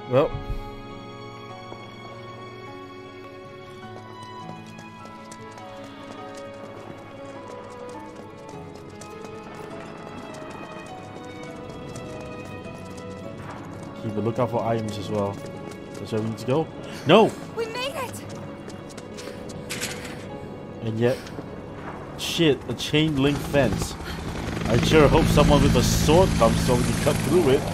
Well. Keep a lookout for items as well. That's where we need to go. No! We made it! And yet, shit, a chain link fence. I sure hope someone with a sword comes so we can cut through it.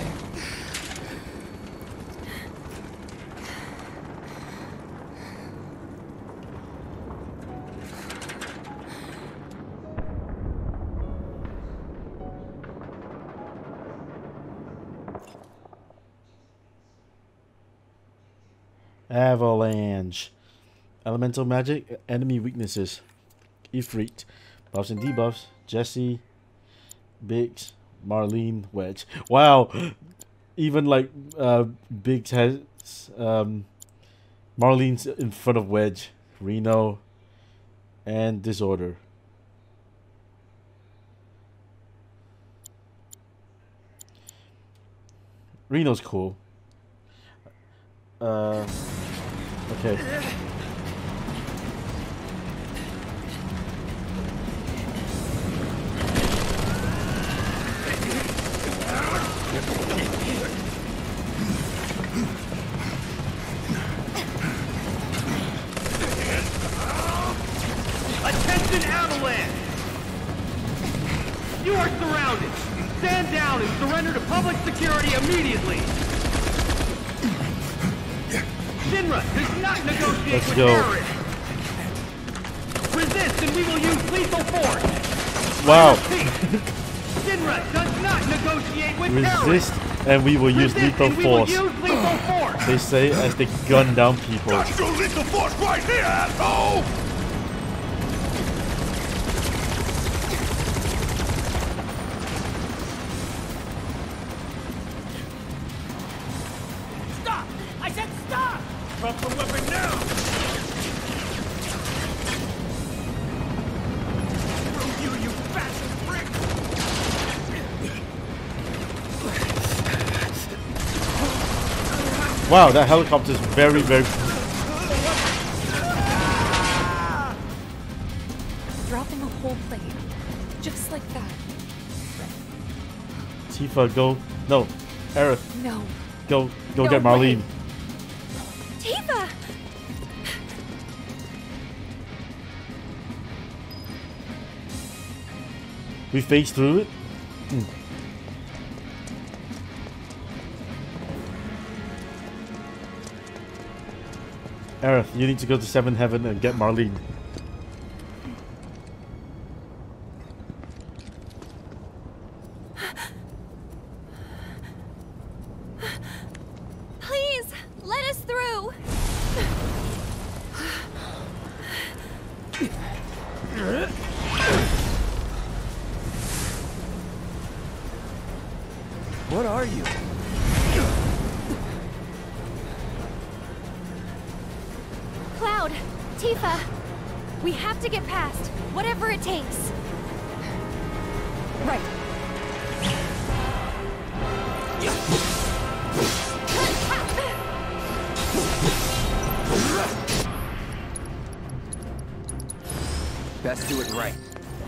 Avalanche. Elemental magic, enemy weaknesses. Ifrit. Buffs and debuffs. Jesse. Biggs. Marlene. Wedge. Wow. Even like Biggs has Marlene's in front of Wedge. Reno. And Disorder. Reno's cool. Okay. Attention, Avalanche! You are surrounded. Stand down and surrender to public security immediately. Shinra does not negotiate Let's with go. terrorists. Resist and we will use lethal force. Wow. Shinra does not negotiate with Resist terrorists. and we will use Resist lethal and we will force. use lethal force. They say as they gun down people. Got your lethal force right here, asshole! Stop! I said stop! Drop the weapon now! Screw you, you fascist prick! Wow, that helicopter is very, very... Dropping a whole plane. Just like that. Tifa, go. No. Aerith, No. go No get way. Marlene. Tifa! We phased through it. Aerith, you need to go to Seven Heaven and get Marlene. Please, let us through! What are you? Cloud! Tifa! We have to get past, whatever it takes. Right. Best do it right.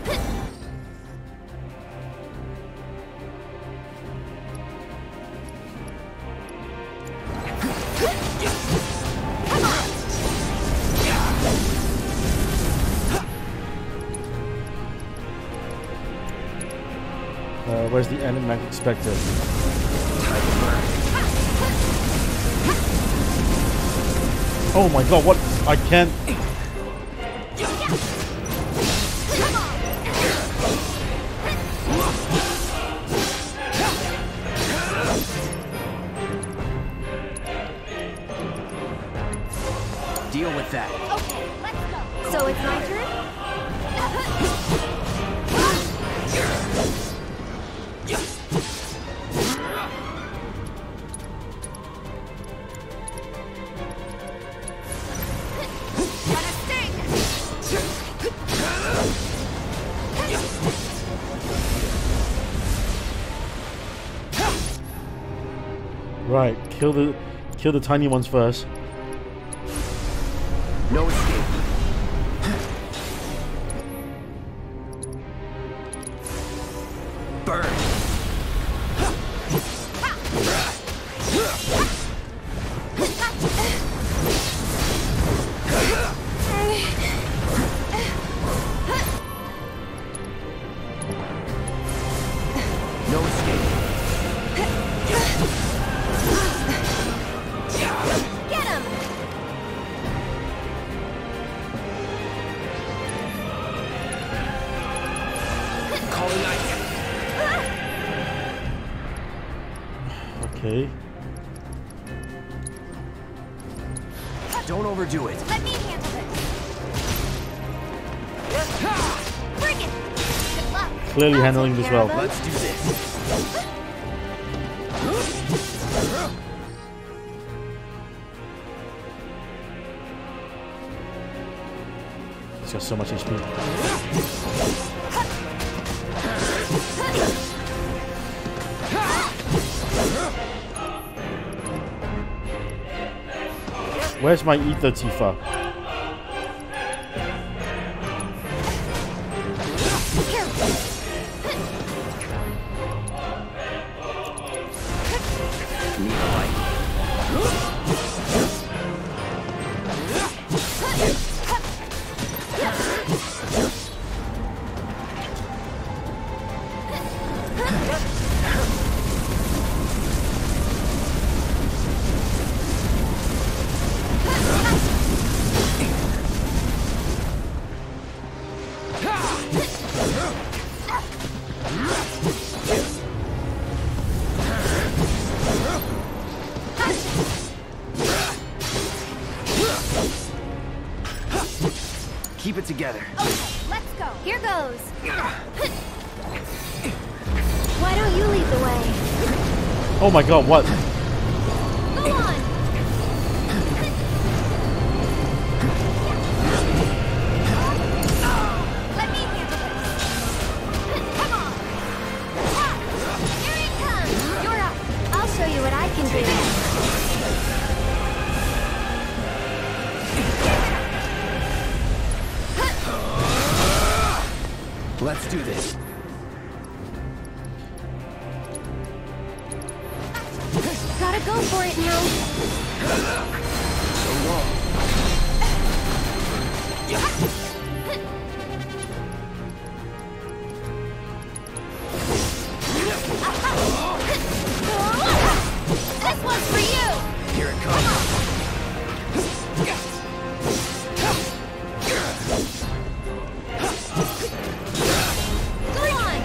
Where's the animatic spectre? Oh my god, what? I can't... Deal with that. Okay, let's go. So it's my turn? Gotta sting! Right, Kill the tiny ones first. No escape. Burn. No escape. Get him! Calling ice. Okay. Don't overdo it. Let me handle this. Bring it! Good luck. Clearly I'll handling take this care of well. them. Let's do this. He's got so much HP. Where's my ether, Tifa? Here. Need a light. Keep it together. Okay, let's go. Here goes. Why don't you lead the way? Oh my god, what? Go on. Let me handle this. Come on. Here it comes. You're up. I'll show you what I can do. Let's do this. Gotta go for it now. So long. This one's for you. Here it comes. Go on.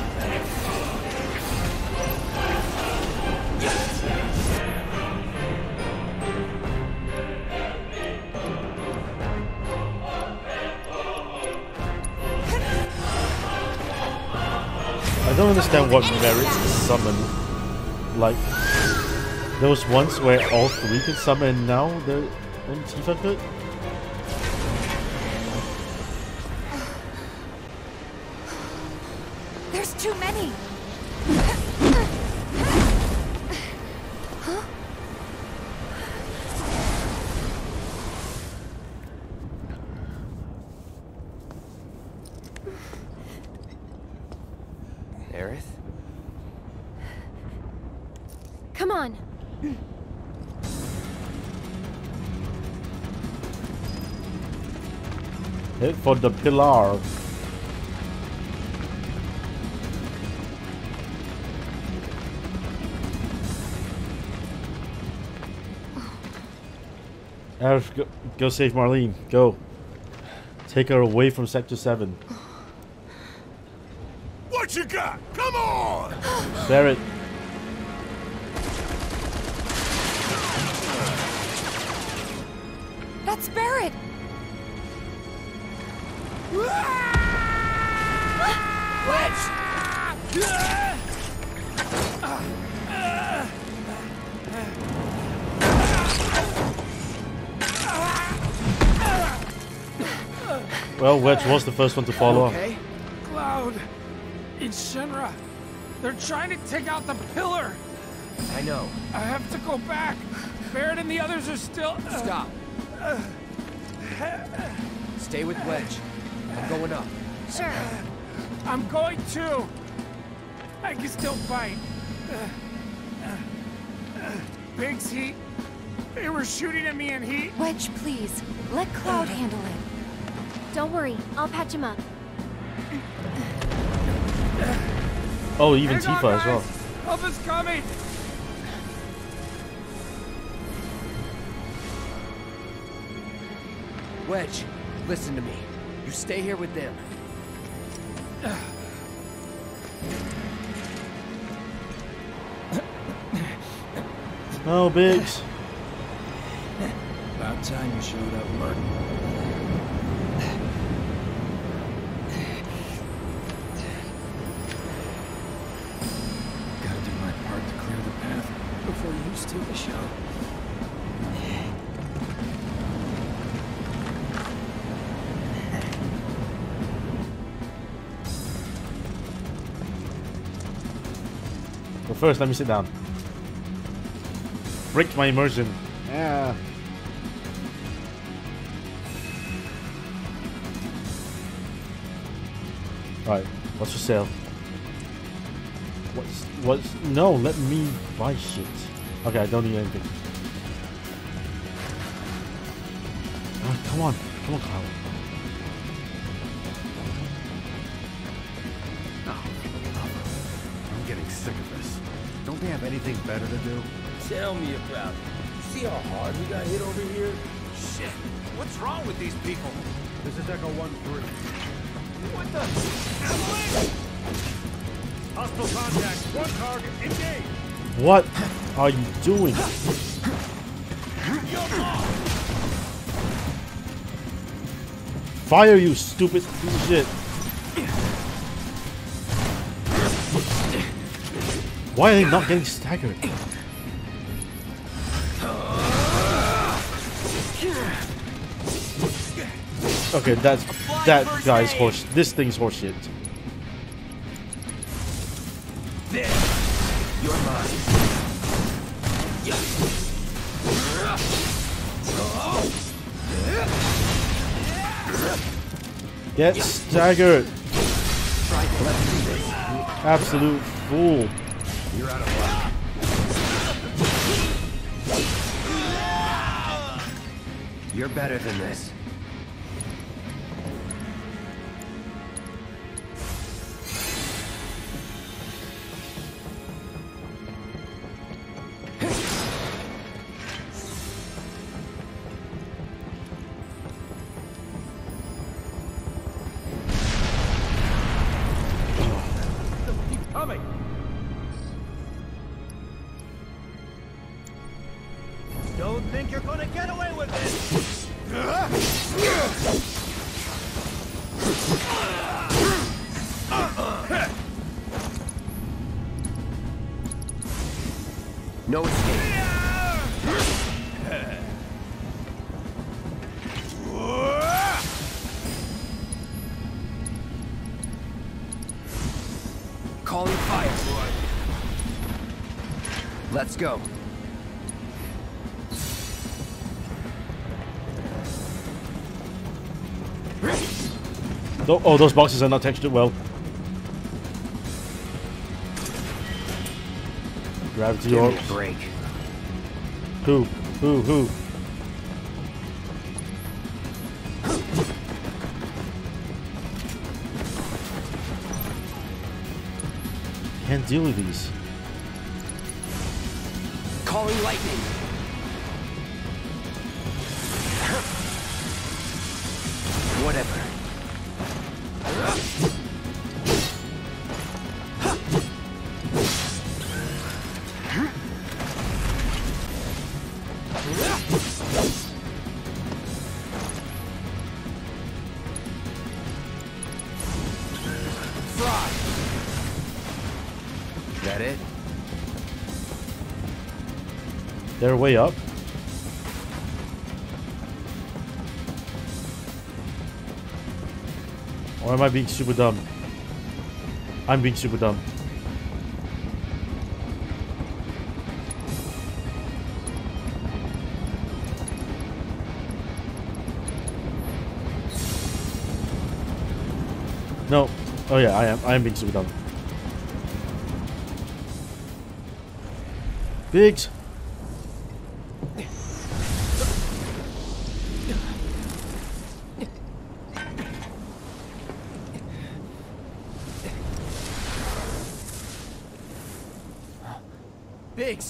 I don't understand what merits to summon. Like, there was once where all three could summon, and now only Tifa could? There's too many. Aerith? Come on. Head for the pillar. Aerith, go save Marlene. Go. Take her away from Sector 7. What you got? Come on! Barret. That's Barret. Well, Wedge was the first one to follow up. Okay. Cloud, it's Shinra. They're trying to take out the pillar. I know. I have to go back. Barrett and the others are still... Stop. Stay with Wedge. I'm going up. Sure. I'm going too. I can still fight. Biggs, they were shooting at me and he... Wedge, please. Let Cloud handle it. Don't worry. I'll patch him up. Oh, even Hang on, Tifa as well. guys. Help is coming. Wedge, listen to me. You stay here with them. Oh, Biggs. About time you showed up, Martin. Gotta do my part to clear the path before you steal the show. But first, let me sit down. Break my immersion. Yeah. Alright, what's for sale? What's no, let me buy shit. Okay, I don't need anything. Come on, Kyle. I'm getting sick of this. Don't they have anything better to do? Tell me about it. See how hard we got hit over here? Shit! What's wrong with these people? This is Echo 1-3. What the? Avalanche! Hostile contact. One target. Engage. What are you doing? Fire, you stupid piece of shit. Why are they not getting staggered? Okay, that guy's horse. This thing's horseshit. You're mine. Get staggered. Let's do this. Absolute fool. You're out of luck. You're better than this. Coming. Don't think you're gonna get away with this. No escape. Calling fire. Let's go. Oh, those boxes are not textured well. Gravity Give me orbs. a break. Who? Can't deal with these. Calling lightning. Whatever. Fry. That it? They're way up. Or am I being super dumb? I'm being super dumb. No. Oh yeah, I am being super dumb. Biggs. Biggs!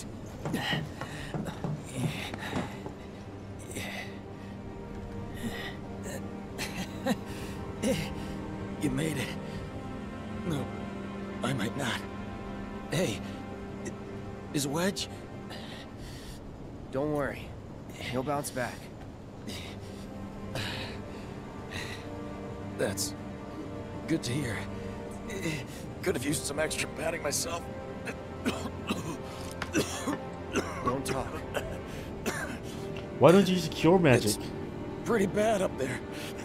You made it. No, I might not. Hey, is Wedge? Don't worry. He'll bounce back. That's good to hear. Could have used some extra padding myself. Don't talk. Why don't you use cure magic? It's pretty bad up there.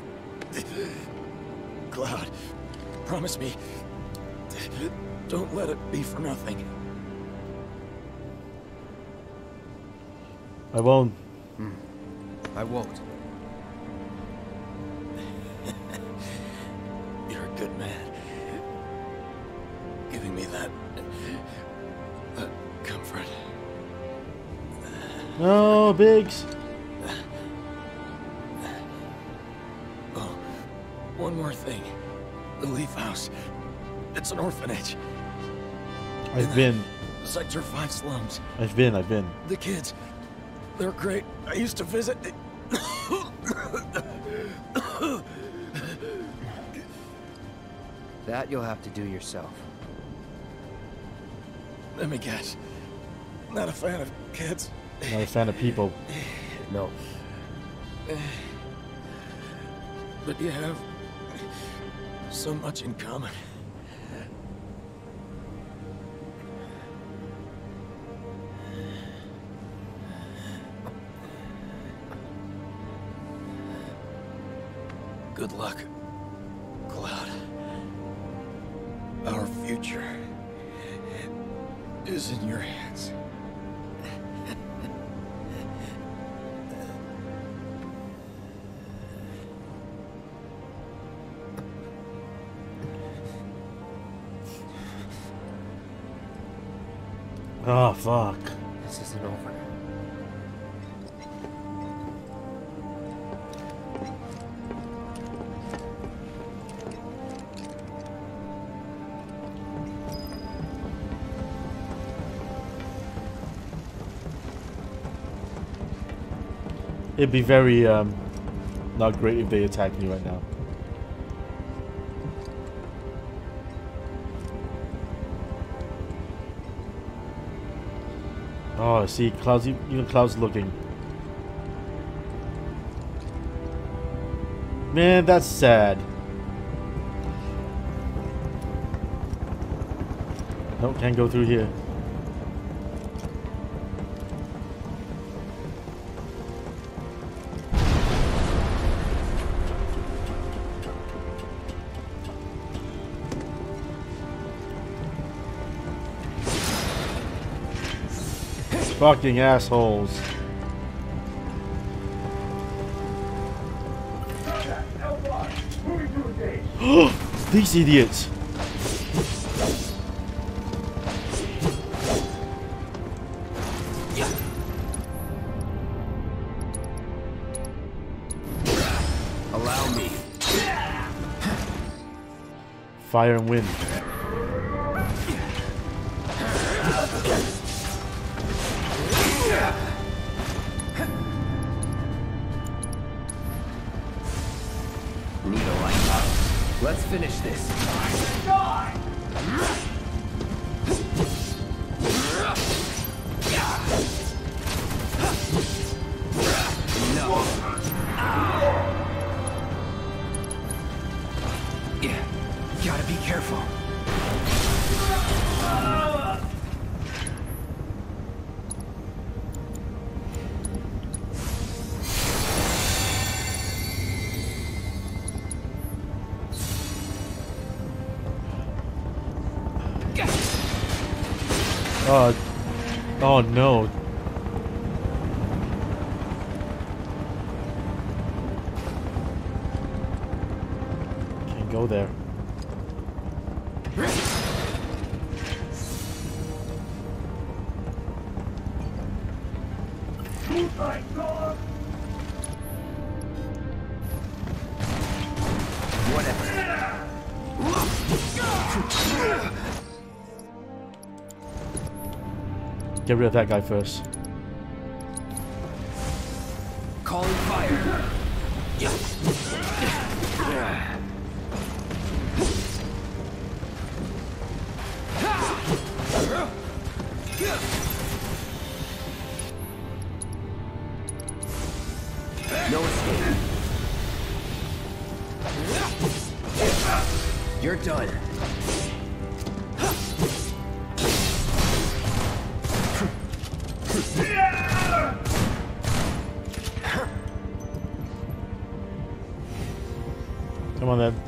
Cloud, promise me, don't let it be for nothing. I won't. I won't. You're a good man. Giving me that comfort. No, Biggs. Oh, one more thing. The Leaf House. It's an orphanage. I've been. Sector 5 slums. I've been. The kids, they're great. I used to visit. That you'll have to do yourself. Let me guess. Not a fan of kids. Not a fan of people. No. But you have so much in common. Good luck, Cloud. Our future is in your hands. Oh, fuck. This isn't over. It'd be very, not great if they attack me right now. Oh, see, Cloud's, even Cloud's looking. Man, that's sad. Nope, can't go through here. Fucking assholes. These idiots. Allow me. Fire and wind. Need a light. Let's finish this. No. Yeah. Gotta be careful. Oh no. Can't go there. Get rid of that guy first. Calling fire. No escape. You're done. Come on then.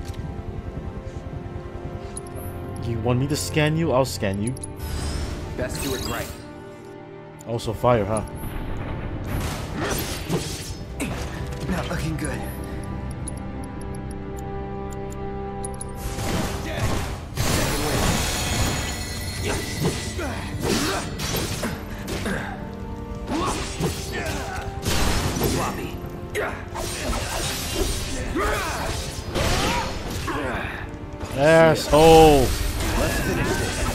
You want me to scan you? I'll scan you. Best do it right. Also fire, huh? Not looking good. Floppy. Asshole! Let's finish this.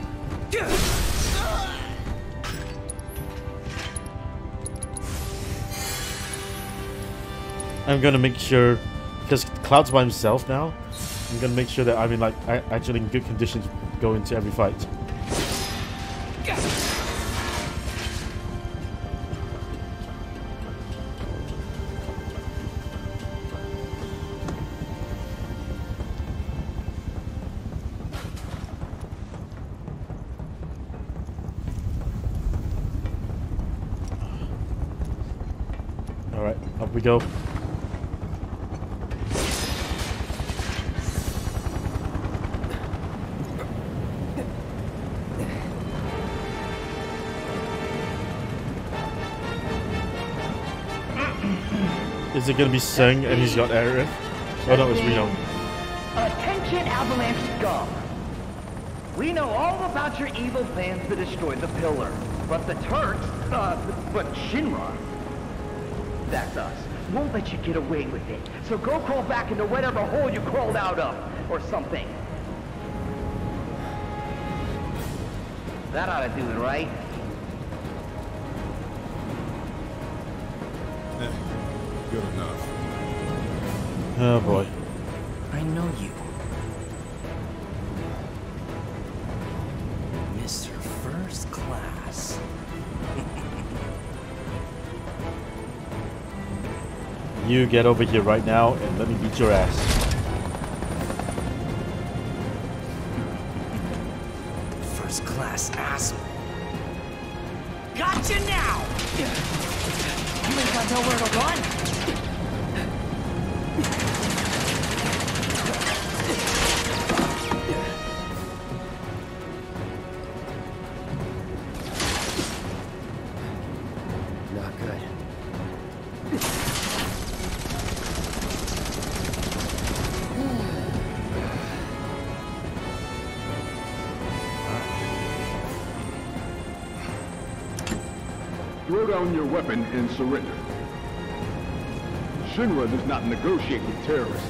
I'm gonna make sure, because Cloud's by himself now, I'm gonna make sure that I'm in like actually in good conditions go into every fight. All right, up we go. Is it gonna be Sung and he's got Aerith? Oh no, it's Reno. Attention, Avalanche scum! We know all about your evil plans to destroy the Pillar. But the Turks, but Shinra, that's us, won't let you get away with it. So go crawl back into whatever hole you crawled out of, or something. That ought to do it, right? Good enough. Oh boy. I know you. Mr. First Class. You get over here right now and let me beat your ass. First Class asshole. Gotcha now! You ain't got nowhere to run. Not good. Throw down your weapon and surrender. Shinra does not negotiate with terrorists.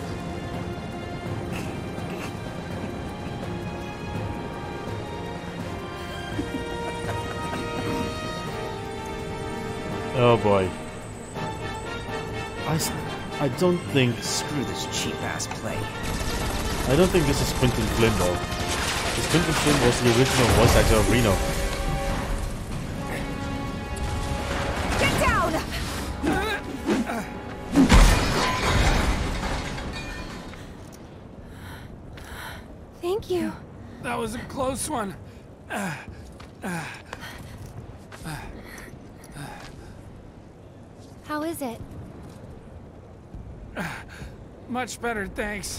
Oh boy. I don't think... Screw this cheap-ass play. I don't think this is Quentin Flynn though. Because Quentin Flynn was the original voice actor of Reno. Get down! Thank you. That was a close one. How is it? Much better, thanks.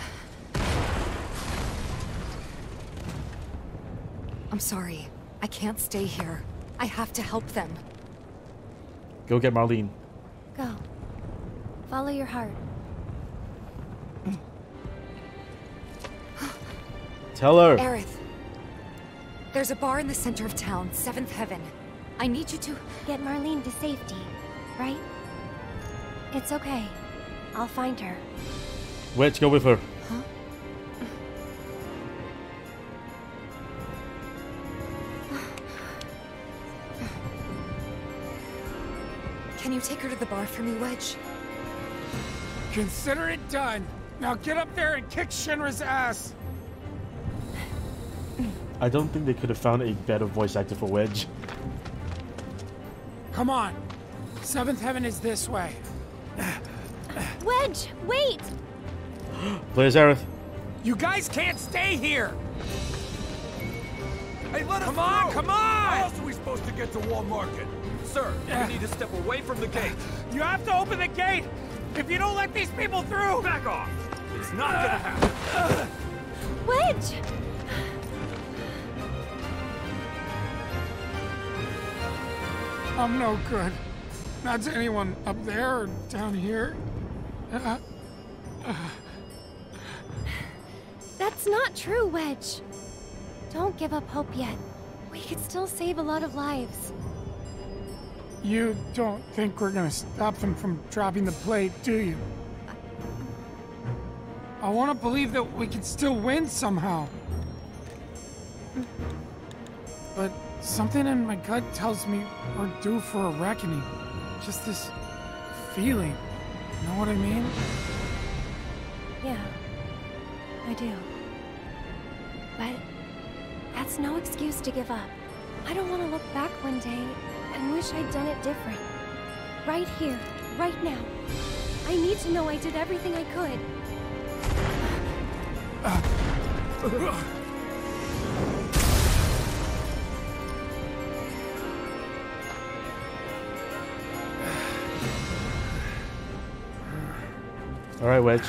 I'm sorry. I can't stay here. I have to help them. Go get Marlene. Go. Follow your heart. Tell her. Aerith. There's a bar in the center of town, Seventh Heaven. I need you to... Get Marlene to safety, right? It's okay. I'll find her. Wedge, go with her. Huh? Can you take her to the bar for me, Wedge? Consider it done. Now get up there and kick Shinra's ass. I don't think they could have found a better voice actor for Wedge. Come on. Seventh Heaven is this way. Wedge, wait! Play as Aerith. You guys can't stay here. Hey, let us Come on, come on! How else are we supposed to get to Wall Market? Sir, we need to step away from the gate. You have to open the gate. If you don't let these people through, Back off. It's not gonna happen. Wedge! I'm no good. Not to anyone up there or down here. That's not true, Wedge. Don't give up hope yet. We could still save a lot of lives. You don't think we're gonna stop them from dropping the plate, do you? I want to believe that we can still win somehow. But something in my gut tells me we're due for a reckoning. Just this feeling. Know what I mean? Yeah, I do. But that's no excuse to give up. I don't want to look back one day and wish I'd done it different. Right here, right now. I need to know I did everything I could. All right, Wedge.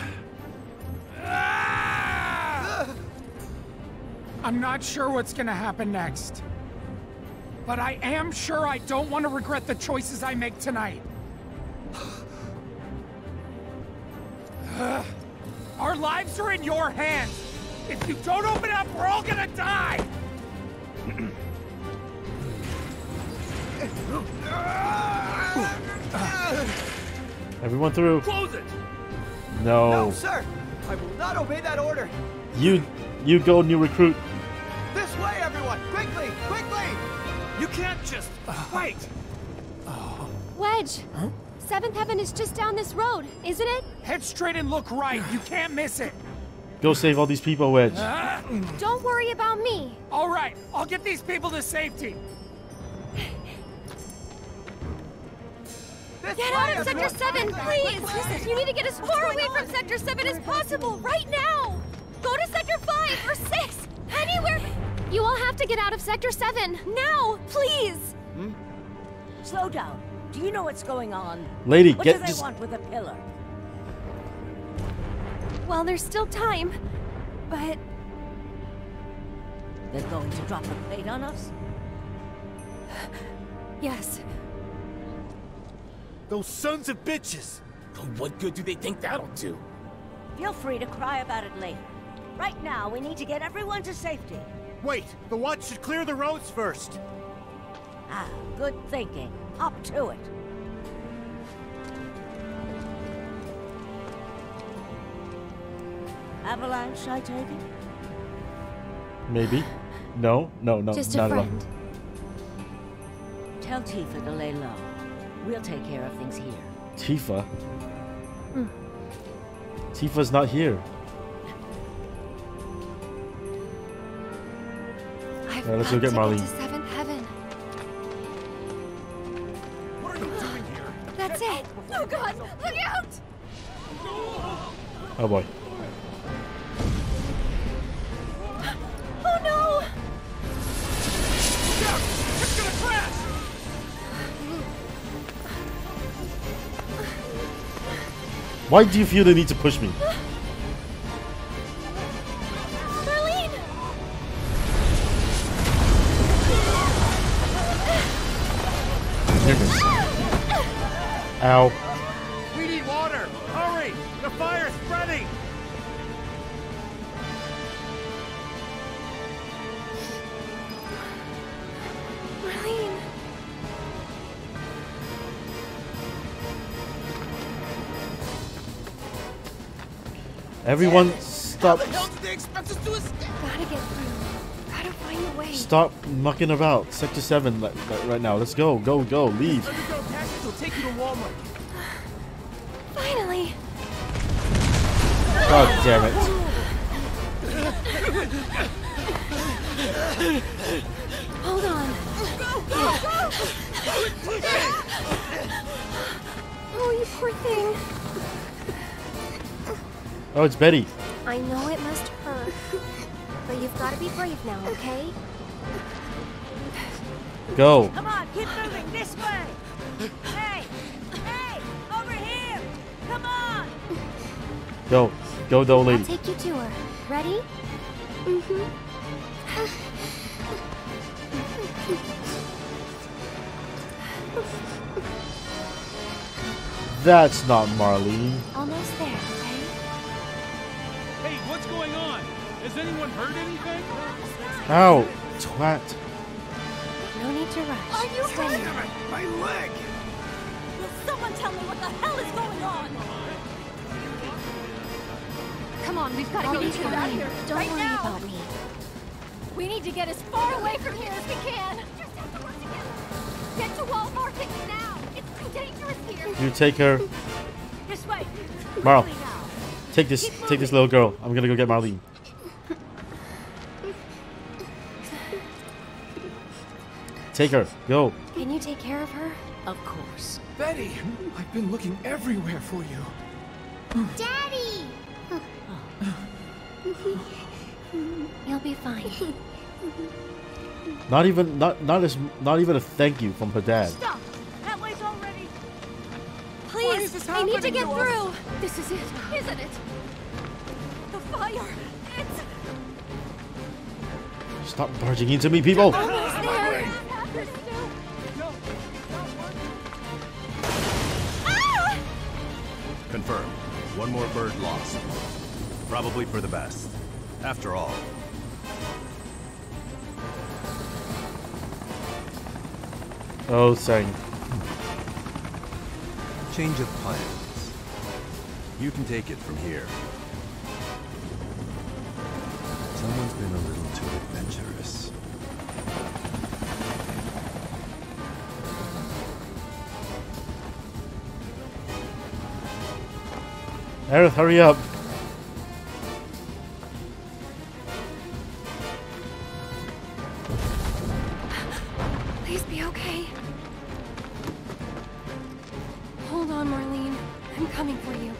I'm not sure what's gonna happen next. But I am sure I don't want to regret the choices I make tonight. Our lives are in your hands. If you don't open up, we're all gonna die. Everyone through. Close it! No. No, sir! I will not obey that order! You go, new recruit. This way, everyone! Quickly! Quickly! You can't just... wait! Wedge! Seventh Heaven is just down this road, isn't it? Head straight and look right. You can't miss it. Go save all these people, Wedge. Don't worry about me. All right, I'll get these people to safety. Get out of Sector 7, please! You need to get as far away from Sector 7 as possible, right now! Go to Sector 5 or 6! Anywhere! You all have to get out of Sector 7, now! Please! Slow down. Do you know what's going on? Lady, what get do they just... want with a pillar? Well, there's still time, but... They're going to drop the plate on us? Yes. Those sons of bitches! What good do they think that'll do? Feel free to cry about it later. Right now, we need to get everyone to safety. Wait, the watch should clear the roads first. Ah, good thinking. Up to it. Avalanche, I take it? Maybe. No, Just a not at all. friend. Tell Tifa to lay low. We'll take care of things here. Tifa? Tifa's not here. I've Alright, let's go got get to Marlene. to Seventh Heaven. What are you doing here? That's it! Oh god! Look out! Oh boy. Oh no! Look out! It's gonna crash! Why do you feel the need to push me? Marlene! Goodness. Ow. We need water! Hurry! The fire's spreading! Marlene! Everyone, stop. How the hell did they expect us to escape? Gotta get through. Gotta find a way. Stop mucking about. Sector 7 right now. Let's go. Go. Leave. Underground passage will take you to Walmart. Finally. God damn it. Hold on. Oh, you poor thing. Oh, it's Betty. I know it must hurt, but you've got to be brave now, okay? Go. Come on, keep moving this way. Hey, over here. Come on. Go, the old lady. I'll take you to her. Ready? Mm-hmm. That's not Marlene. Almost there, okay? Hey, what's going on? Has anyone heard anything? Ow, twat. No need to rush. Are you Steady. hurt? My leg! Will someone tell me what the hell is going on? Come on, we've got to I'll go be to the fine. here. Don't right worry now. about me. We need to get as far away from here as we can. Just have to work together. Get to Walmart now. It's too dangerous here. You take her. This way. Marl, Quickly now. take this little girl. I'm gonna go get Marlene. Take her. Go. Can you take care of her? Of course. Betty, I've been looking everywhere for you. Daddy! You'll be fine. Not even a thank you from her dad. Stop. That way's already. Please, is this I need to happening get to us? through. This is it, isn't it? The fire. It's Stop barging into me, people. Almost there. Confirmed. One more bird lost. Probably for the best. After all. Oh, sang. Change of plans. You can take it from here. Someone's been a little too adventurous. Aerith, hurry up. Please be okay. Hold on, Marlene. I'm coming for you.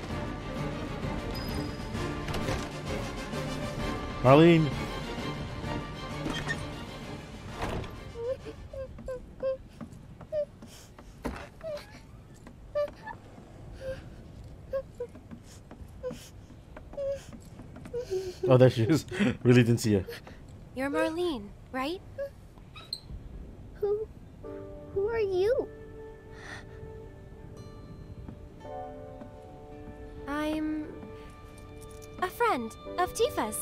Marlene. Oh, there she is. Really didn't see her. You're Marlene, right? Who are you? I'm a friend of Tifa's.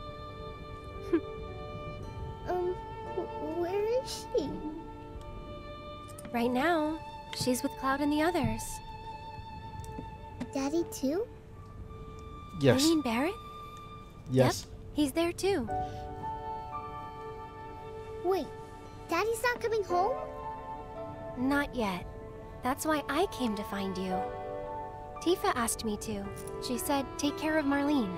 Where is she? Right now, she's with Cloud and the others. Daddy too? Yes. You mean Barrett? Yes. Yep, he's there too. Wait, Daddy's not coming home? Not yet. That's why I came to find you. Tifa asked me to. She said, take care of Marlene.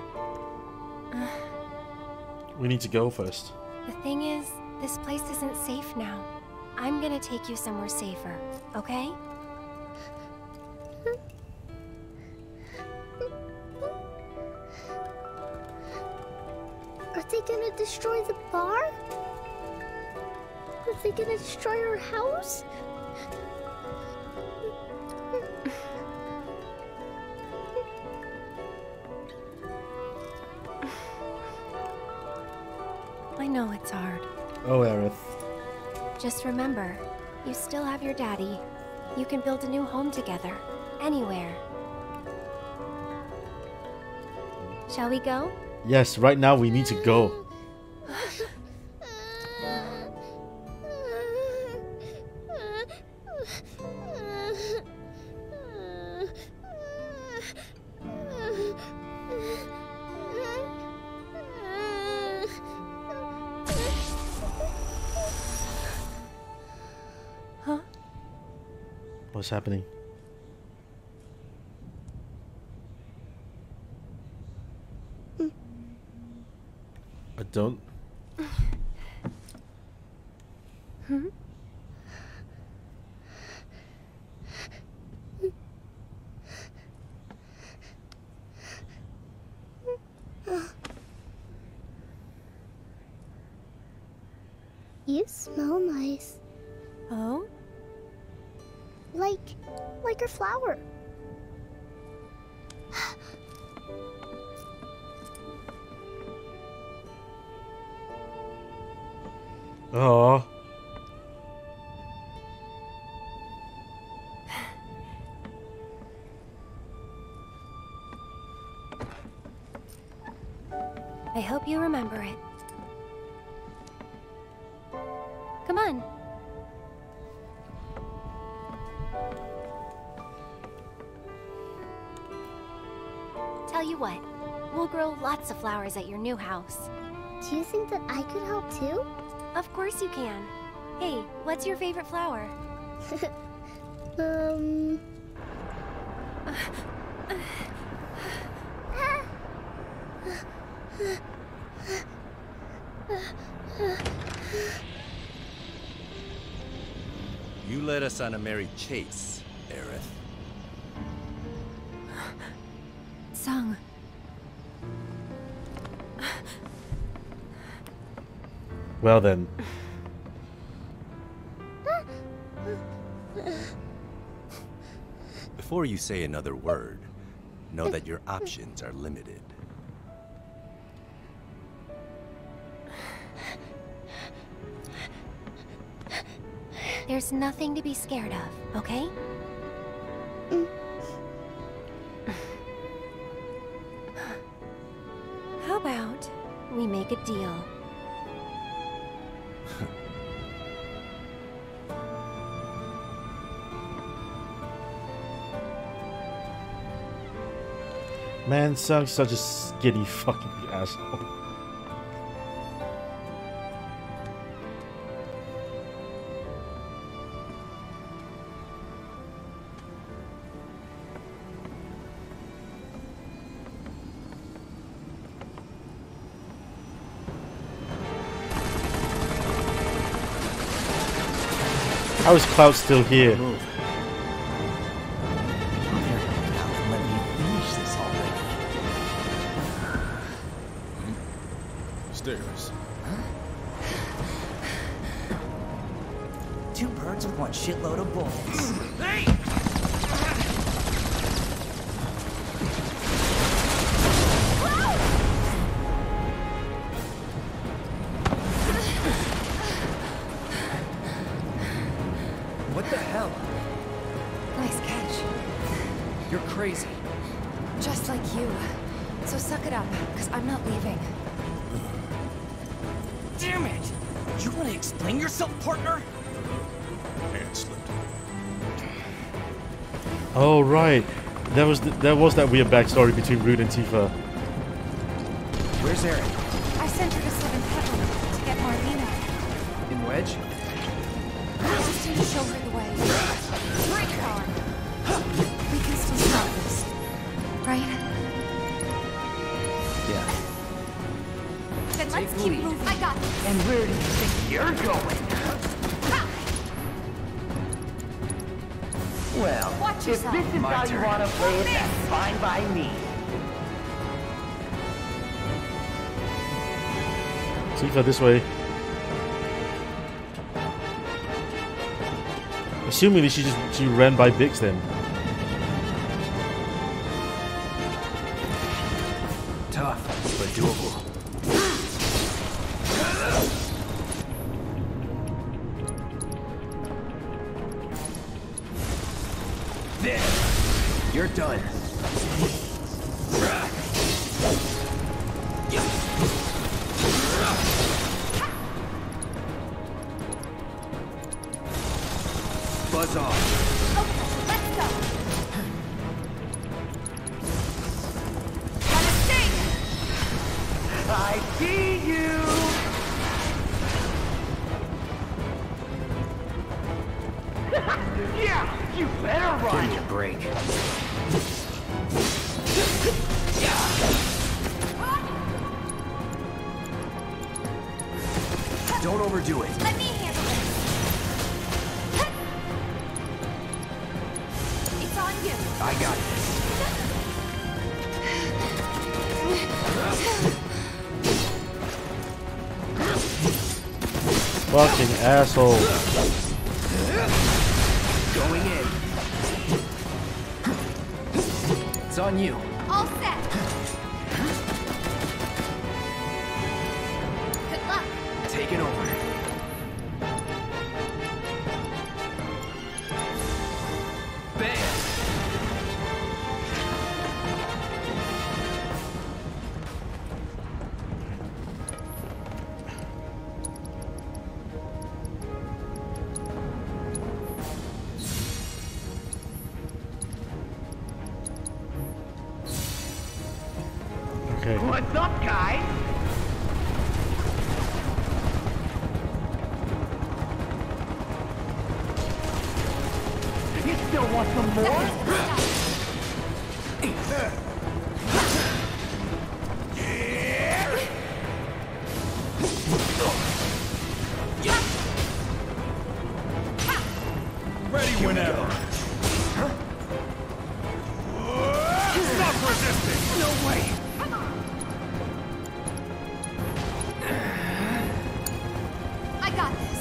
We need to go first. The thing is, this place isn't safe now. I'm gonna take you somewhere safer, okay? Are they gonna destroy the bar? Are they gonna destroy our house? I know it's hard. Oh, Aerith. Just remember, you still have your daddy. You can build a new home together. Anywhere. Shall we go? Yes, right now we need to go. What's happening? I don't. Hmm? You smell nice. Oh? Like a flower. Oh. I hope you remember it. Come on. Tell you what, we'll grow lots of flowers at your new house. Do you think that I could help too? Of course you can. Hey, what's your favorite flower? You led us on a merry chase, Aerith. Sung. Well then. Before you say another word, know that your options are limited. There's nothing to be scared of, okay? How about we make a deal? Man, Sung's such a skinny fucking asshole. How is Cloud still here? Let me finish this already. Stairs. Two birds with one shitload of bullets. Hey! What the hell? Nice catch. You're crazy. Just like you. So suck it up, because I'm not leaving. Damn it! You want to explain yourself, partner? Hand slipped. Oh right, there was that weird backstory between Rude and Tifa. Where's Eric? I sent her to 7th Heaven to get Marlena. In Wedge? Just to show her the way. Break her arm. We can still stop this. Right? Yeah. Then let's Take keep lead. moving. I got this. And where do you think you're going? Well, Watch if yourself. this is My how you turn. want to play it, that's fine by me. Tifa, this way. Assuming she ran by Bix then. Tough, but doable. There. You're done. Buzz off. Okay, let's go. Got a sting! I see you! Yeah! You better run! Give me a break. Don't overdo it. Let me handle it. It's on you. I got this. Fucking asshole. Going in. It's on you. All set. Good luck. Taking over. Bam! Okay. What's up, guys? You still want some more? Ready whenever. Stop resisting! No way! I got this.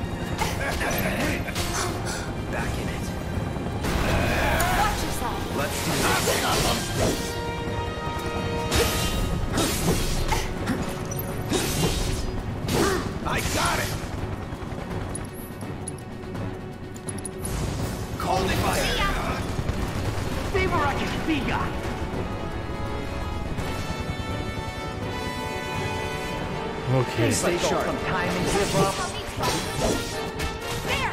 Back in it. Watch yourself. Let's do this. I got it! Call it fire. Samurai Kaspiga! Okay. Stay sharp. Some time and give up. There.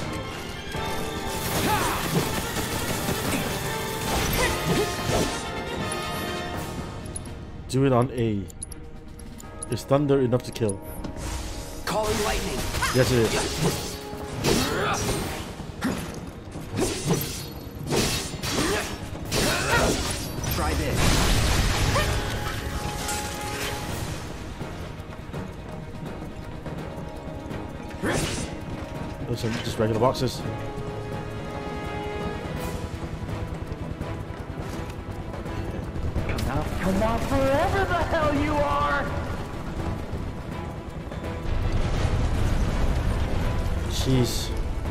Do it on A. Is thunder enough to kill? Calling lightning. Yes, it is. Try this. Those are just regular boxes. Come on, forever the hell you are! Jeez.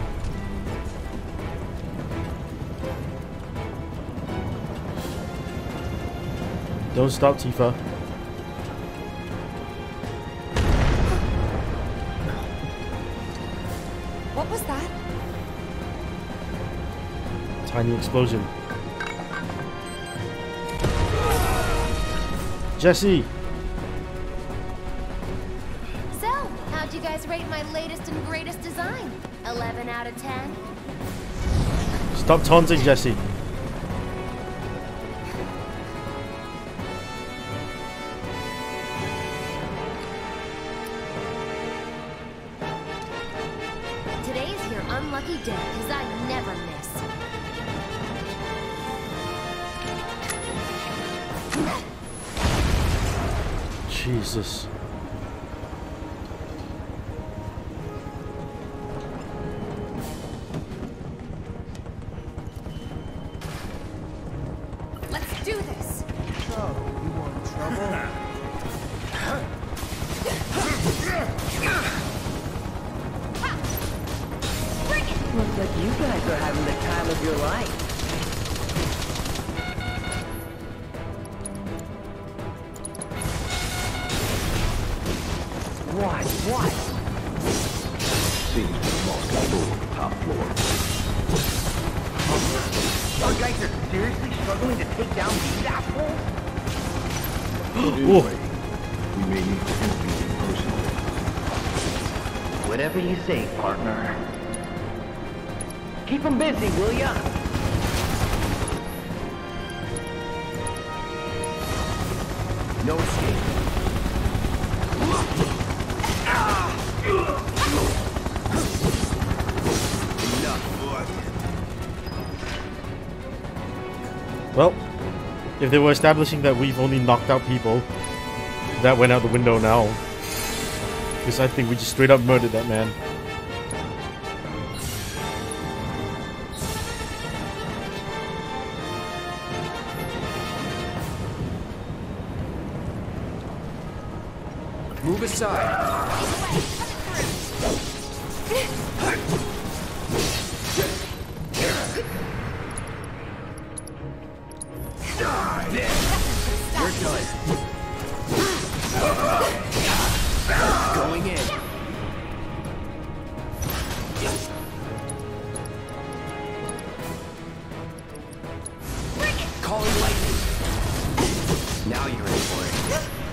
Don't stop, Tifa. What was that? Tiny explosion. Jesse! So, how'd you guys rate my latest and greatest design? 11 out of 10? Stop taunting Jesse. Today's your unlucky day, because I never miss. Jesus. Let's do this. So, you want trouble? Looks like you guys are having the time of your life. What? Seems we've lost control of the top floor. Our guys are seriously struggling to take down these assholes? Anyway, we may need to do anything personally. Whatever you say, partner. Keep them busy, will ya? No escape. Enough. Well, if they were establishing that we've only knocked out people, that went out the window now. Because I think we just straight up murdered that man. Move aside. You're done. Going in. Calling lightning. Now you're in for it.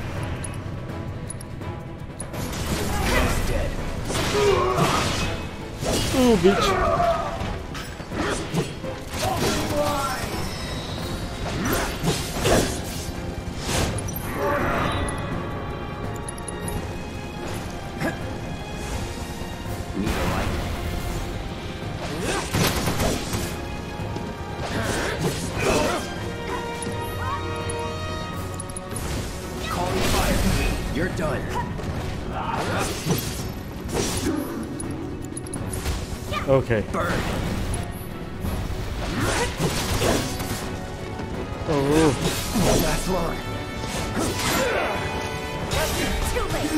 He's dead. Oh, bitch. Calling fire. You're done. Okay. Burn. Oh. Won't last long. Too late.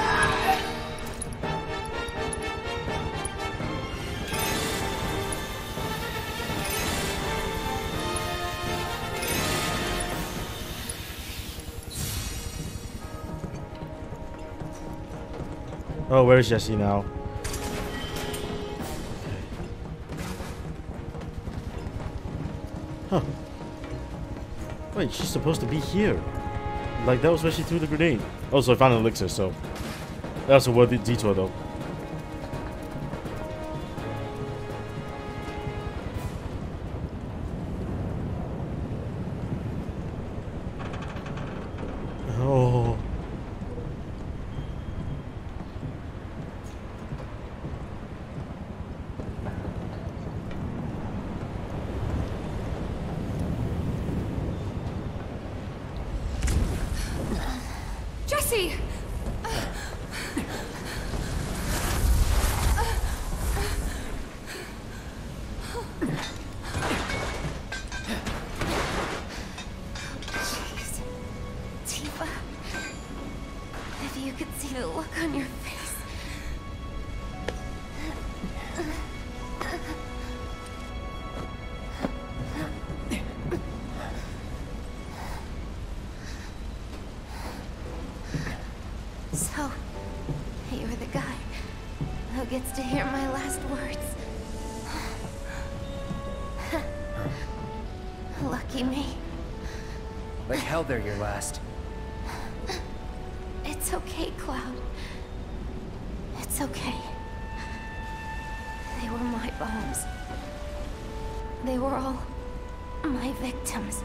Oh, where's Jesse now? Huh. Wait, she's supposed to be here. Like, that was where she threw the grenade. Oh, so I found an elixir, so... That's a worthy detour, though. Oh... Jesse! Jeez. Tifa. If you could see the look on your face. So, you're the guy who gets to hear my last words. Lucky me. Like hell they're your last. It's okay, Cloud. It's okay. They were my bombs. They were all my victims.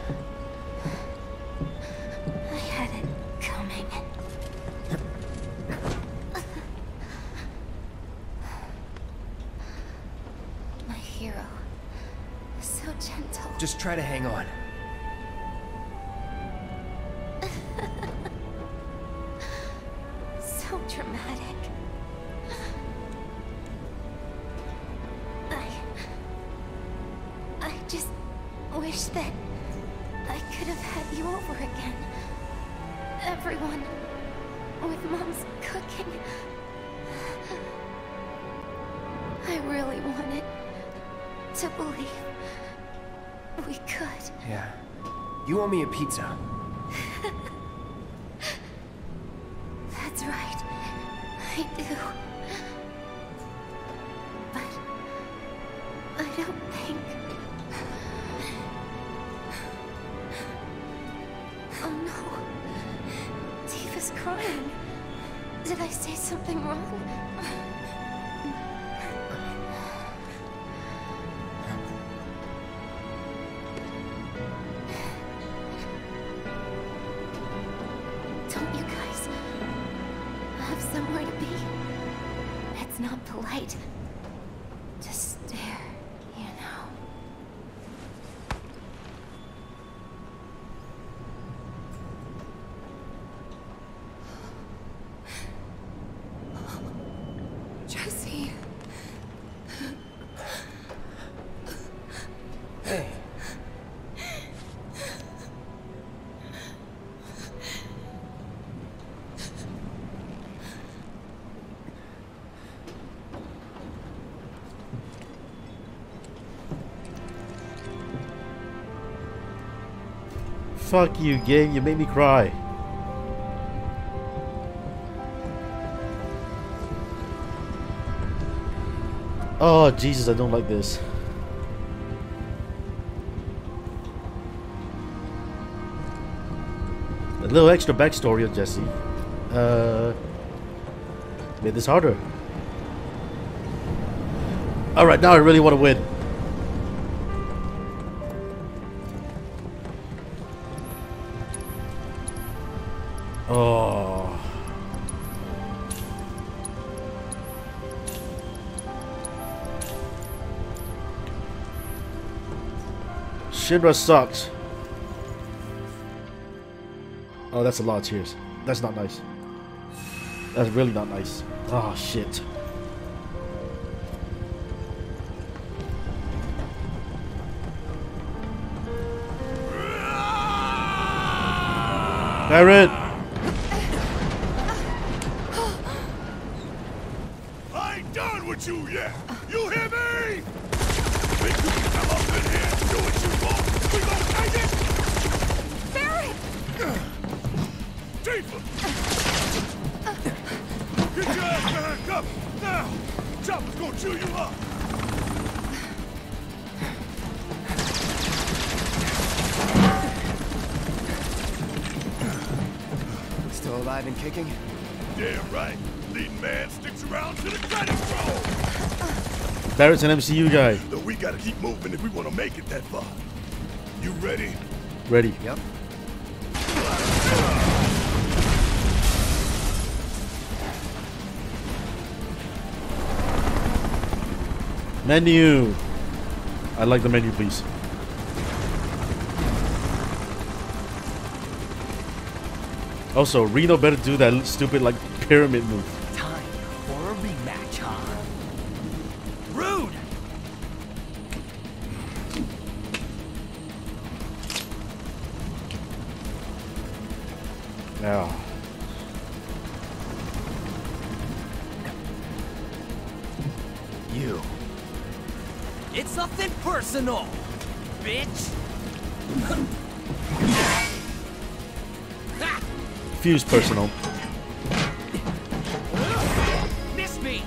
I had it coming. My hero. So gentle. Just try to hang on. So dramatic. I just wish that I could have had you over again. Everyone with Mom's cooking. I really wanted to believe we could. Yeah. You owe me a pizza. That's right. I do. But I don't think... Oh no. Tifa's crying. Did I say something wrong? Don't you guys have somewhere to be? It's not polite to stare, you know. Hey. Fuck you, game. You made me cry. Oh, Jesus, I don't like this. A little extra backstory on Jesse. Made this harder. Alright, now I really want to win. Oh. Shinra sucks. Oh, that's a lot of tears. That's not nice. That's really not nice. Oh, shit. Barret! I ain't done with you yet! You hear me? Think you can come up in here and do what you want? We gon' take it? Barret! Tifa! Get your ass behind cover! Now! Chopper's gonna chew you up! Still alive and kicking? Damn right. Leading man sticks around to the credit roll. Barret's an MCU guy. Though we gotta keep moving if we wanna make it that far. You ready? Ready. Yep. Menu. I'd like the menu, please. Also, Reno better do that stupid, like, pyramid move. Time for a rematch, huh? Rude! Yeah. You. It's nothing personal, bitch! Fuse personal. Miss me!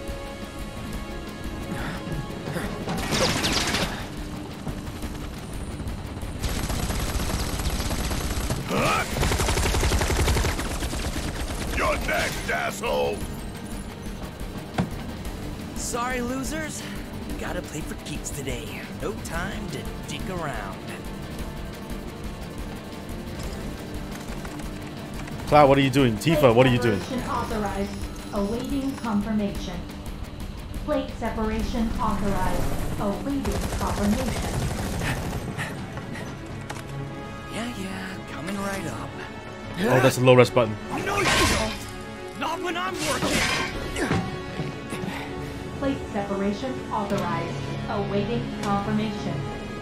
You're next, asshole! Sorry, losers. Gotta play for keeps today. No time to dick around. Cloud, what are you doing? Tifa, what are you doing? Separation authorized. Awaiting confirmation. Plate separation authorized. Awaiting confirmation. Yeah, coming right up. Oh, that's a low rest button. No, you don't! Not when I'm working! Plate separation authorized. Awaiting confirmation.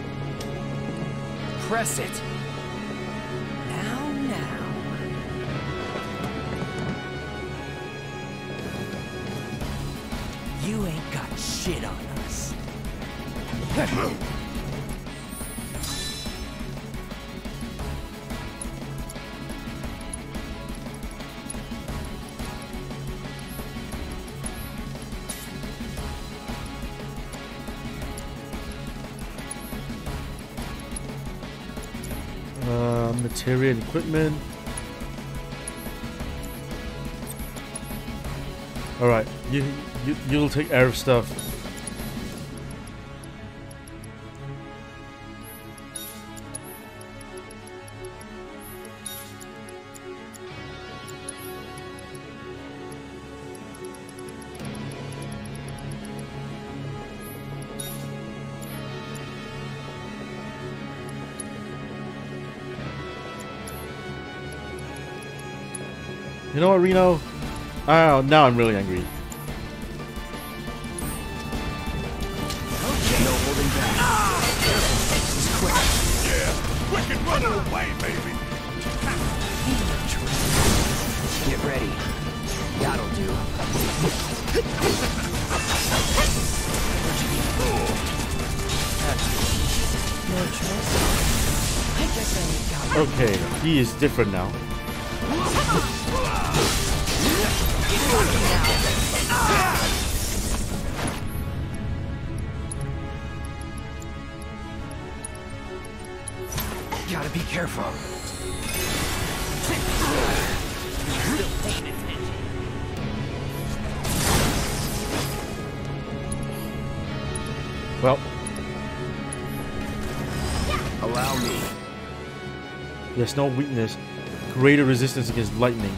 Press it. Now. You ain't got shit on us. Material and equipment. All right, you'll take Arab stuff. You know what, Reno? Oh, now I'm really angry. No holding back. no choice. I guess I ain't got Okay, he is different now. Gotta be careful. Still paying attention. Well, allow me. There's no weakness. Greater resistance against lightning.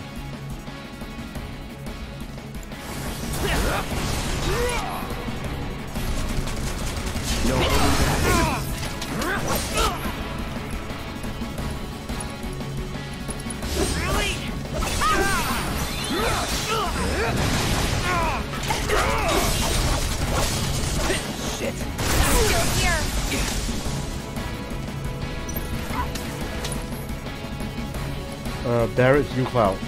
Barrett U-Cloud.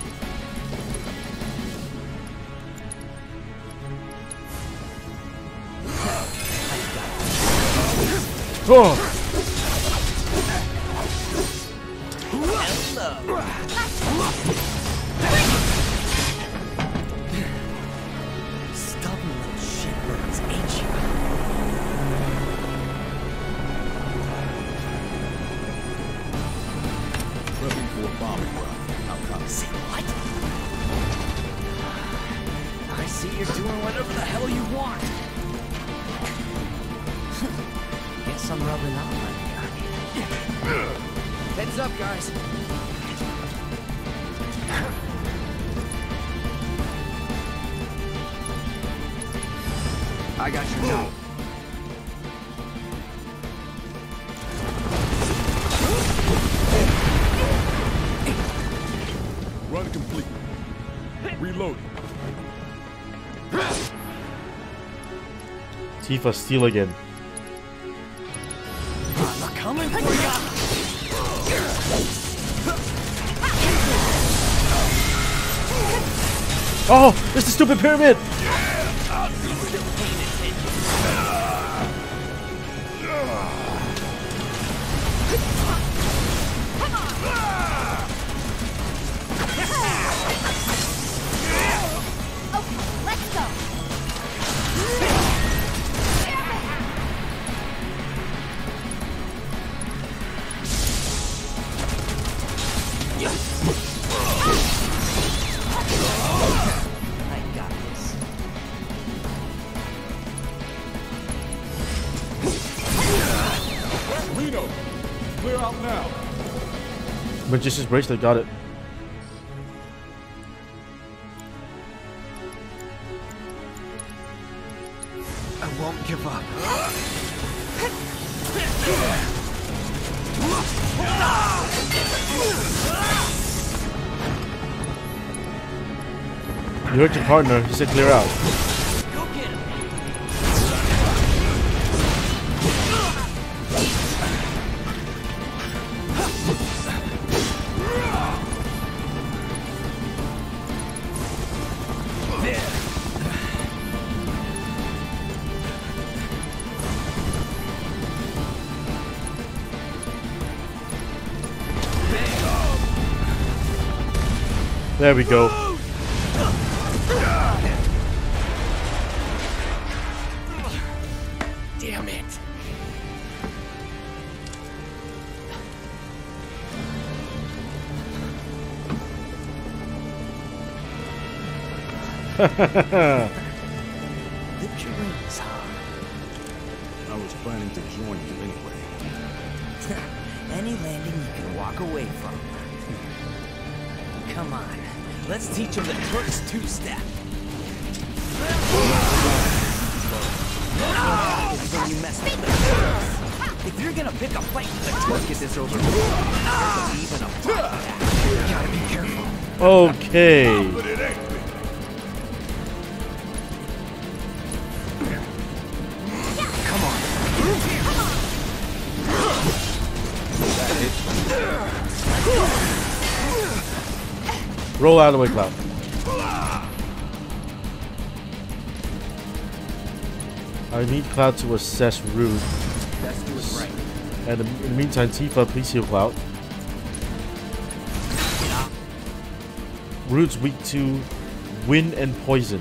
Oh! Stubborn little shitbirds, ain't you? Prepping for a bombing run. I'm coming. Say what? I see you're doing whatever the hell you want. Guess I'm rubbing off on you. Heads up, guys. I got your note. Run complete. Reloading. Tifa steal again. I'm coming for ya! Oh, it's the stupid pyramid! Magician's bracelet, got it. I won't give up. You heard your partner, he said clear out. There we go. Damn it. Lift your wings, huh? I was planning to join you anyway. Any landing you can walk away from. Come on, let's teach them the Turks two-step. When you mess with the Turks. If you're gonna pick a fight with the Turks, let's get this over with. Even a fight. Gotta be careful. Okay. But it ain't. Come on. Roll out of the way, Cloud. I need Cloud to assess Rude. Best do it right. And in the meantime, Tifa, please heal Cloud. Root's weak to wind and poison.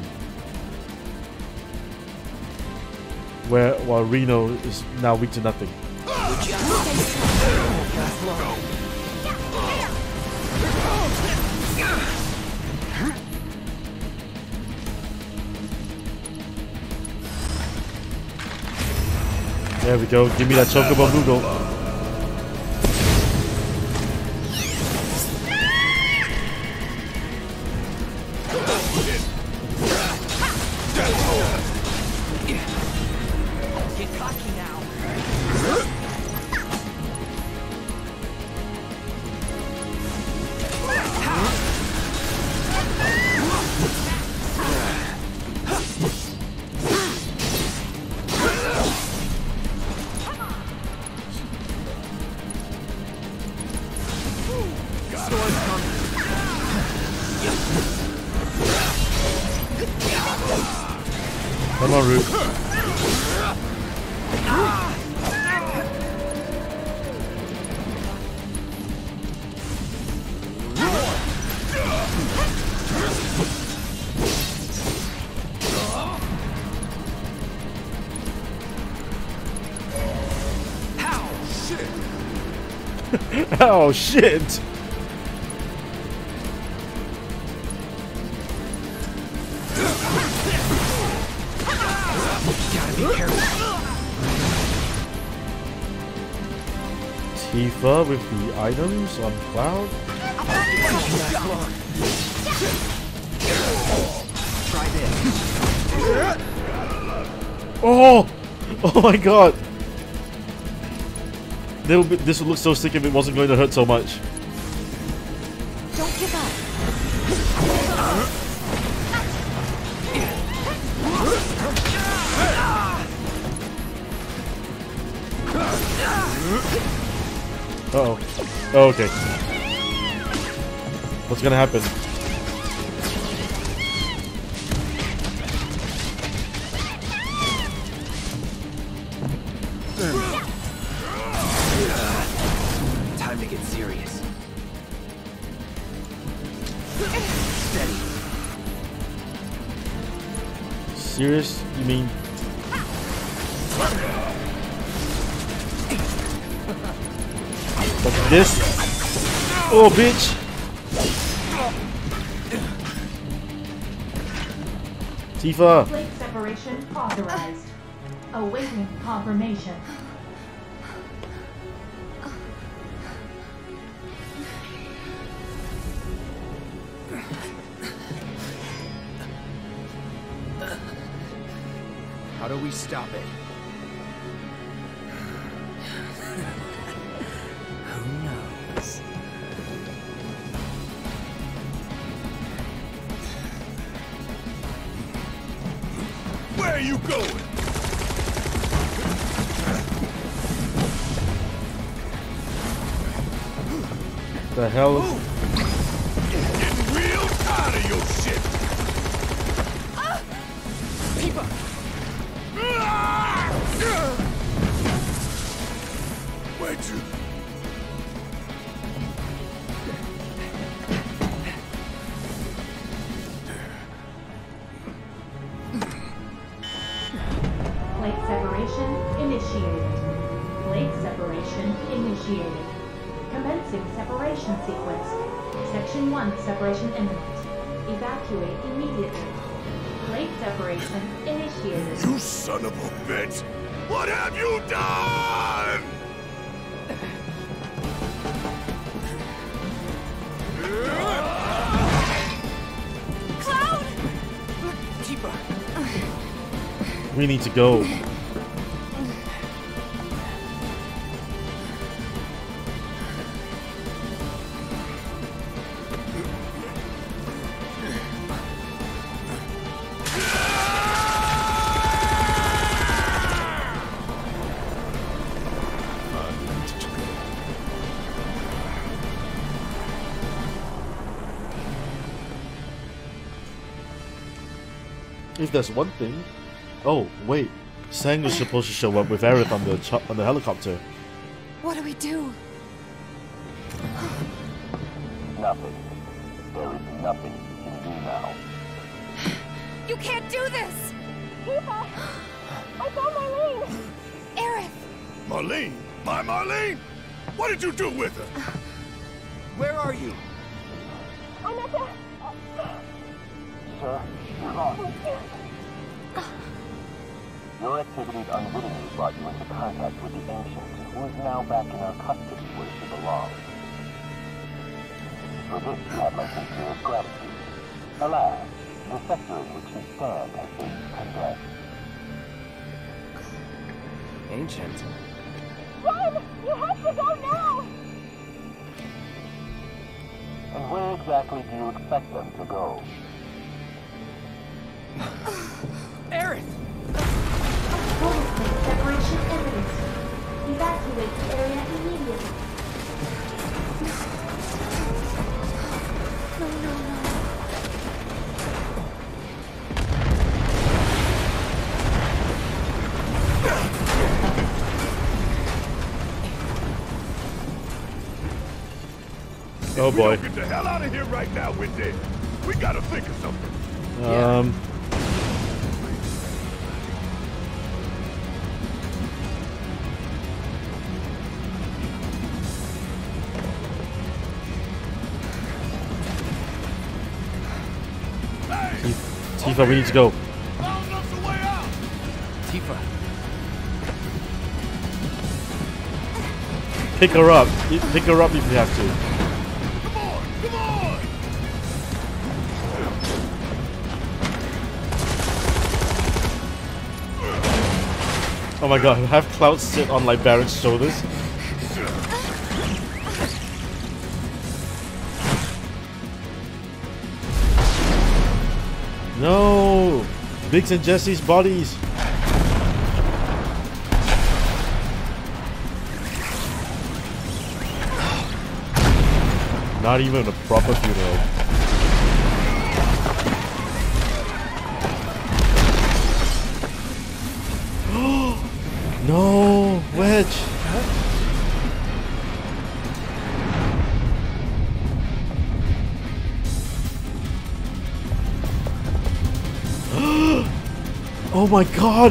While Reno is now weak to nothing. There we go. Give me that Chocobo Google. Get cocky now. Come on, Root. Oh shit! Tifa with the items on Cloud. Try this. Oh! Oh my god! This would look so sick if it wasn't going to hurt so much. Don't give up. Uh-oh. Oh, okay. What's gonna happen? Time to get serious. Steady. Serious? You mean? Like this? Oh, bitch! Tifa! Flake separation authorized. Awaiting confirmation. How do we stop it? Who knows? Where are you going? The hell? Getting real tired of your shit. Where'd you? Flake separation initiated. Flake separation initiated. Commencing separation sequence. Section 1 separation imminent. Evacuate immediately. Flake separation initiated. You son of a bitch! What have you done? Cloud! Tifa! We need to go. If there's one thing... Oh, wait. Sang was supposed to show up with Aerith on the helicopter. What do we do? Nothing. There is nothing you can do now. You can't do this! Tifa! I found Marlene! Aerith! Marlene? My Marlene? What did you do with her? Where are you? I'm at the... Sir, you're lost. Your activities unwittingly brought you into contact with the Ancient, who is now back in our custody where she belongs. For this, you have my sincerest gratitude. Alas, the sector in which you stand has been condemned. Ancient? Run! You have to go now! And where exactly do you expect them to go? Aerith! Total separation imminent. Evacuate the area immediately. No. Oh boy. Get the hell out of here right now, we're dead. We gotta think of something. Tifa, we need to go. Tifa. Pick her up. Pick her up if you have to. Come on! Oh my god, have Cloud sit on like Barrett's shoulders. No! Biggs and Jesse's bodies! Not even a proper funeral. No! Wedge! Oh my god!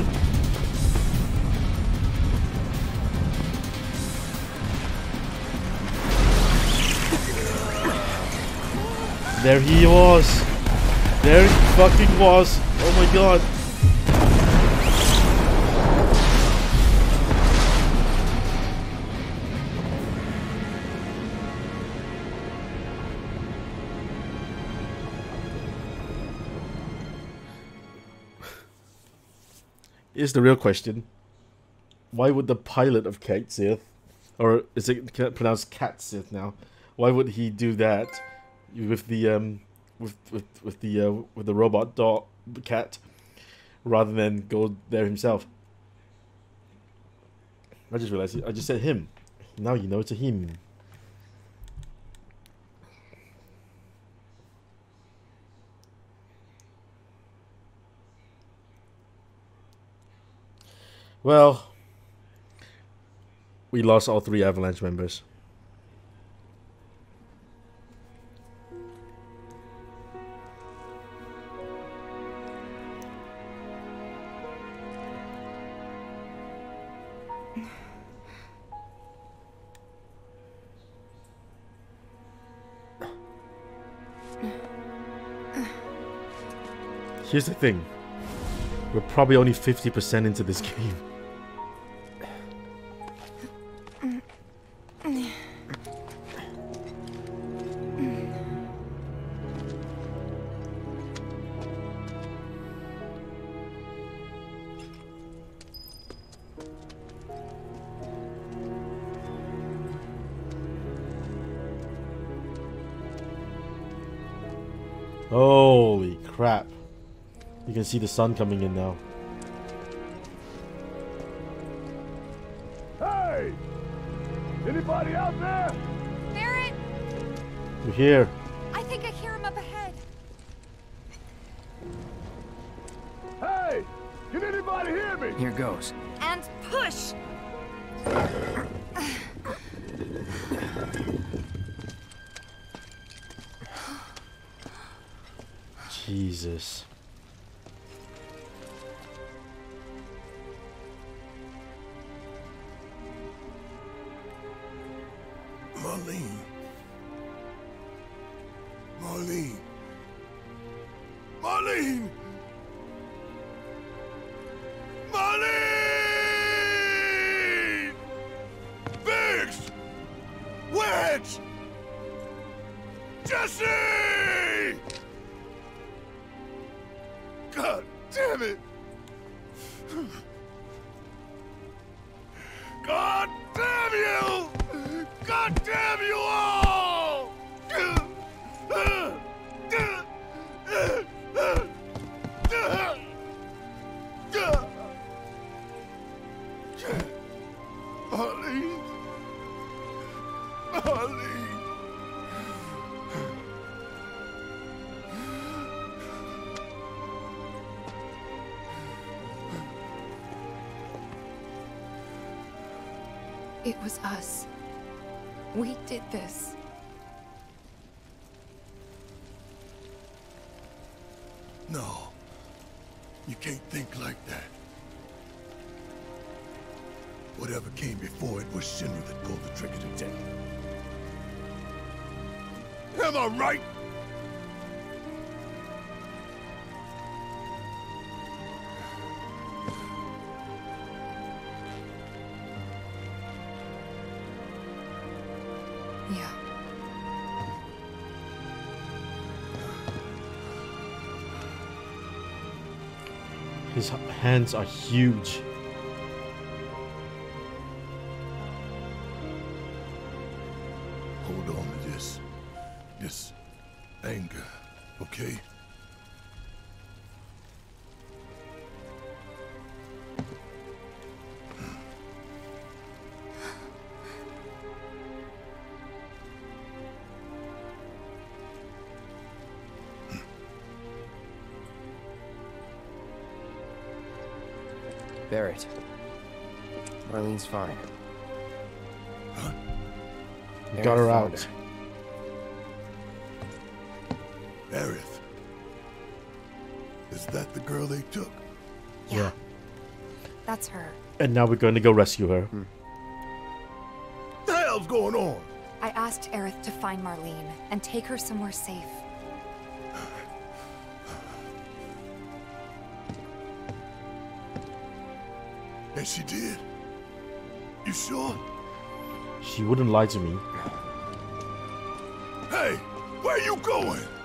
There he was! There he fucking was! Oh my god! Here's the real question. Why would the pilot of Cait Sith, or is it pronounced Cat Sith now? Why would he do that with the with the robot dog cat rather than go there himself? I just realized I just said him. Now you know it's a him. Well, we lost all 3 Avalanche members. Here's the thing. We're probably only 50% into this game. Holy crap. You can see the sun coming in now. Hey! Anybody out there? Barrett! We're here. I think I hear him up ahead. Hey! Can anybody hear me? Here goes. And push! Jesus. Marlene. Marlene. Marlene! Marlene! Biggs! Wedge! Jesse! God damn it! God damn you! God damn you all! Marlene. Marlene. It was us. We did this. No. You can't think like that. Whatever came before it was Shinra that pulled the trigger today. Am I right? Yeah. His hands are huge. Hold on to this anger, okay? Barrett. Marlene's fine. Huh? Got her out. Aerith. Is that the girl they took? Yeah. That's her. And now we're going to go rescue her. What the hell's going on? I asked Aerith to find Marlene and take her somewhere safe. And she did? You sure? She wouldn't lie to me. Hey, where you going?